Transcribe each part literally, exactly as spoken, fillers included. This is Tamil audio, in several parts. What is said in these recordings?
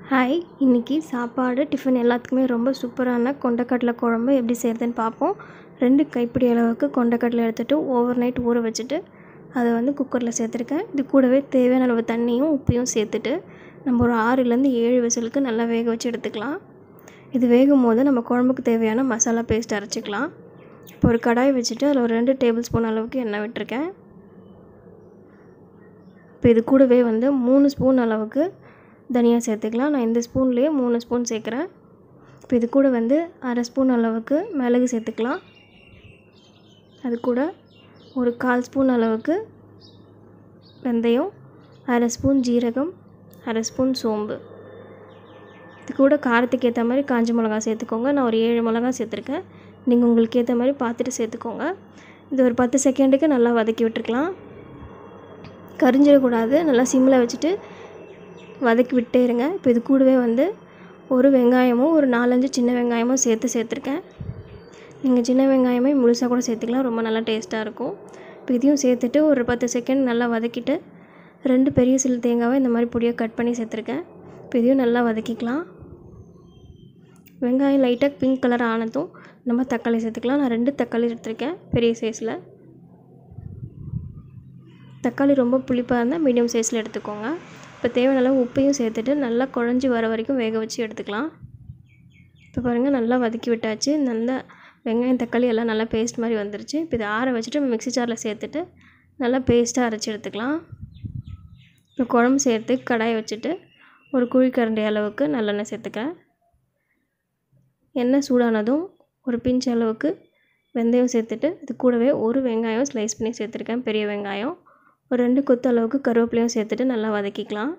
ஹாய், இன்றைக்கி சாப்பாடு டிஃபன் எல்லாத்துக்குமே ரொம்ப சூப்பரான கொண்டக்கடலை குழம்பு எப்படி செய்கிறதுன்னு பார்ப்போம். ரெண்டு கைப்பிடி அளவுக்கு கொண்டக்கடலை எடுத்துகிட்டு ஓவர் நைட் ஊற வச்சுட்டு அதை வந்து குக்கரில் சேர்த்துருக்கேன். இது கூடவே தேவையான அளவு தண்ணியும் உப்பையும் சேர்த்துட்டு நம்ம ஒரு ஆறுலேருந்து ஏழு விசிலுக்கு நல்லா வேக வச்சு எடுத்துக்கலாம். இது வேகும் போது நம்ம குழம்புக்கு தேவையான மசாலா பேஸ்ட் அரைச்சிக்கலாம். இப்போ ஒரு கடாய் வச்சுட்டு அதில் ஒரு ரெண்டு டேபிள் ஸ்பூன் அளவுக்கு எண்ணெய் விட்டுருக்கேன். இப்போ இது கூடவே வந்து மூணு ஸ்பூன் அளவுக்கு தனியாக சேர்த்துக்கலாம். நான் இந்த ஸ்பூன்லேயே மூணு ஸ்பூன் சேர்க்குறேன். இப்போ இது கூட வந்து அரை ஸ்பூன் அளவுக்கு மிளகு சேர்த்துக்கலாம். அது கூட ஒரு கால் ஸ்பூன் அளவுக்கு வெந்தயம், அரை ஸ்பூன் ஜீரகம், அரை ஸ்பூன் சோம்பு. இது கூட காரத்துக்கு ஏற்ற மாதிரி காஞ்ச மிளகா சேர்த்துக்கோங்க. நான் ஒரு ஏழு மிளகா சேர்த்துருக்கேன். நீங்கள் உங்களுக்கு ஏற்ற மாதிரி பார்த்துட்டு சேர்த்துக்கோங்க. இது ஒரு பத்து செகண்டுக்கு நல்லா வதக்கி விட்டுருக்கலாம். கரிஞ்சிடக்கூடாது. நல்லா சிம்மில் வச்சுட்டு வதக்கி விட்டே இருங்க. இப்போ இது கூடவே வந்து ஒரு வெங்காயமும் ஒரு நாலஞ்சு சின்ன வெங்காயமும் சேர்த்து சேர்த்துருக்கேன். நீங்கள் சின்ன வெங்காயமே முழுசாக கூட சேர்த்துக்கலாம், ரொம்ப நல்லா டேஸ்ட்டாக இருக்கும். இப்போ இதையும் சேர்த்துட்டு ஒரு பத்து செகண்ட் நல்லா வதக்கிட்டு ரெண்டு பெரிய சில்லு தேங்காவை இந்த மாதிரி பொடியாக கட் பண்ணி சேர்த்துருக்கேன். இப்போ இதையும் நல்லா வதக்கிக்கலாம். வெங்காயம் லைட்டாக பிங்க் கலர் ஆனதும் நம்ம தக்காளி சேர்த்துக்கலாம். நான் ரெண்டு தக்காளி எடுத்துருக்கேன் பெரிய சைஸில். தக்காளி ரொம்ப புளிப்பாக இருந்தால் மீடியம் சைஸில் எடுத்துக்கோங்க. இப்போ தேவையான அளவு உப்பையும் சேர்த்துட்டு நல்லா குழஞ்சி வர வரைக்கும் வேக வச்சு எடுத்துக்கலாம். இப்போ பாருங்கள், நல்லா வதக்கி விட்டாச்சு. நல்லா வெங்காயம் தக்காளி எல்லாம் நல்லா பேஸ்ட் மாதிரி வந்துருச்சு. இப்போ இதை ஆற வச்சுட்டு நம்ம மிக்ஸி ஜாரில் சேர்த்துட்டு நல்லா பேஸ்ட்டாக அரைச்சி எடுத்துக்கலாம். இப்போ குழம்பு சேர்த்து கடாயை வச்சுட்டு ஒரு குழிக்கரண்டி அளவுக்கு நல்லெண்ணெய் சேர்த்துக்கிறேன். எண்ணெய் சூடானதும் ஒரு பிஞ்ச் அளவுக்கு வெந்தயம் சேர்த்துட்டு இது கூடவே ஒரு வெங்காயம் ஸ்லைஸ் பண்ணி சேர்த்துருக்கேன், பெரிய வெங்காயம். ஒரு ரெண்டு கொத்து அளவுக்கு கருவேப்பிலையும் சேர்த்துட்டு நல்லா வதக்கிக்கலாம்.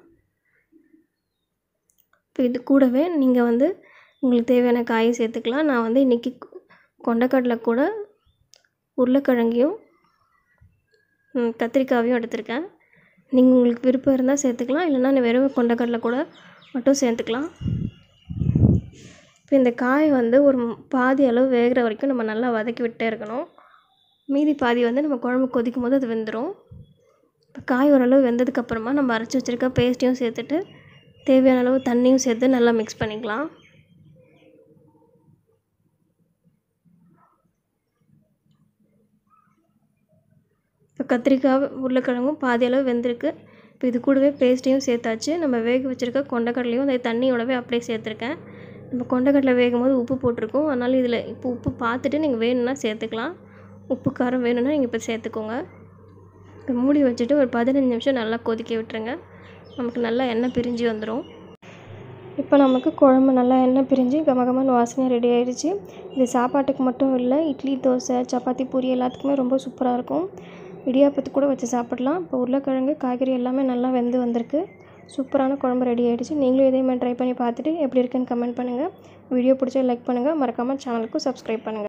இப்போ இது கூடவே நீங்கள் வந்து உங்களுக்கு தேவையான காயை சேர்த்துக்கலாம். நான் வந்து இன்றைக்கி கொண்டக்கடலை கூட உருளைக்கிழங்கையும் கத்திரிக்காயும் எடுத்துருக்கேன். நீங்கள் உங்களுக்கு விருப்பம் இருந்தால் சேர்த்துக்கலாம், இல்லைன்னா வெறும் கொண்டக்கடலை கூட மட்டும் சேர்த்துக்கலாம். இப்போ இந்த காய் வந்து ஒரு பாதி அளவு வேகிற வரைக்கும் நம்ம நல்லா வதக்கி விட்டே இருக்கணும். மீதி பாதி வந்து நம்ம குழம்பு கொதிக்கும் போது அது வெந்துடும். இப்போ காய் ஓரளவு வெந்ததுக்கப்புறமா நம்ம அரைச்சி வச்சுருக்க பேஸ்ட்டையும் சேர்த்துட்டு தேவையான அளவு தண்ணியும் சேர்த்து நல்லா மிக்ஸ் பண்ணிக்கலாம். இப்போ கத்திரிக்காய் உருளைக்கிழங்கும் பாதி அளவு வெந்திருக்கு. இப்போ இது கூடவே பேஸ்ட்டையும் சேர்த்தாச்சு. நம்ம வேக வச்சுருக்க கொண்டக்கடலையும் அந்த தண்ணியோடவே அப்படியே சேர்த்துருக்கேன். நம்ம கொண்டக்கடலை வேகும் போது உப்பு போட்டிருக்கோம், அதனால் இதில் இப்போ உப்பு பார்த்துட்டு நீங்கள் வேணும்னா சேர்த்துக்கலாம். உப்பு காரம் வேணும்னா நீங்கள் இப்போ சேர்த்துக்கோங்க. இப்போ மூடி வச்சுட்டு ஒரு பதினஞ்சு நிமிஷம் நல்லா கொதிக்க விட்டுருங்க. நமக்கு நல்லா எண்ணெய் பிரிஞ்சு வந்துடும். இப்போ நமக்கு குழம்பு நல்லா எண்ணெய் பிரிஞ்சு கமகமான வாசனையாக ரெடி ஆகிடுச்சு. இது சாப்பாட்டுக்கு மட்டும் இல்லை, இட்லி, தோசை, சப்பாத்தி, பூரி எல்லாத்துக்குமே ரொம்ப சூப்பராக இருக்கும். இடியாப்பத்துக்கு கூட வச்சு சாப்பிடலாம். இப்போ உருளைக்கிழங்கு காய்கறி எல்லாமே நல்லா வெந்து வந்திருக்கு. சூப்பரான குழம்பு ரெடி ஆகிடுச்சு. நீங்களும் இதே மாதிரி ட்ரை பண்ணி பார்த்துட்டு எப்படி இருக்குன்னு கமெண்ட் பண்ணுங்கள். வீடியோ பிடிச்சா லைக் பண்ணுங்கள். மறக்காமல் சேனலுக்கும் சப்ஸ்கிரைப் பண்ணுங்கள்.